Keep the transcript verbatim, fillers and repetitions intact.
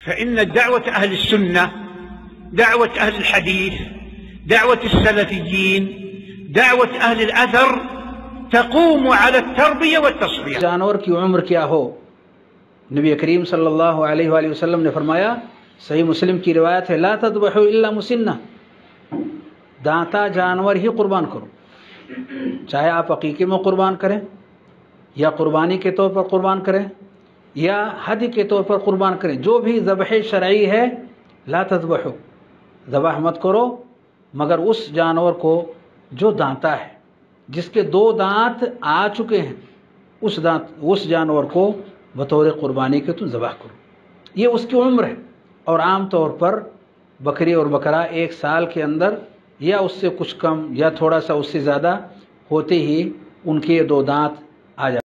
فإن دعوة أهل السنة دعوة أهل الحديث دعوة السلفيين دعوة أهل الأثر तक़ूम अला तर्बिया व तस्बिया। जानवर की उम्र क्या हो, नबी करीम सल्लल्लाहु अलैहि वसल्लम ने फरमाया, सही मुस्लिम की रिवायत है, ला तज़बहू इल्ला मुसिन्ना, दांता जानवर ही कुर्बान करो, चाहे आप अकीके में कुर्बान करें या कुर्बानी के तौर पर कुर्बान करें या हदी के तौर पर कुर्बान करें, जो भी ज़बह शरई है, ला तज़बहू, ज़बह मत करो मगर उस जानवर को जो दांता है, जिसके दो दांत आ चुके हैं, उस दांत उस जानवर को बतौर कुर्बानी के तुम ज़बह करो। ये उसकी उम्र है। और आम तौर पर बकरी और बकरा एक साल के अंदर या उससे कुछ कम या थोड़ा सा उससे ज़्यादा होते ही उनके दो दांत आ जाते हैं।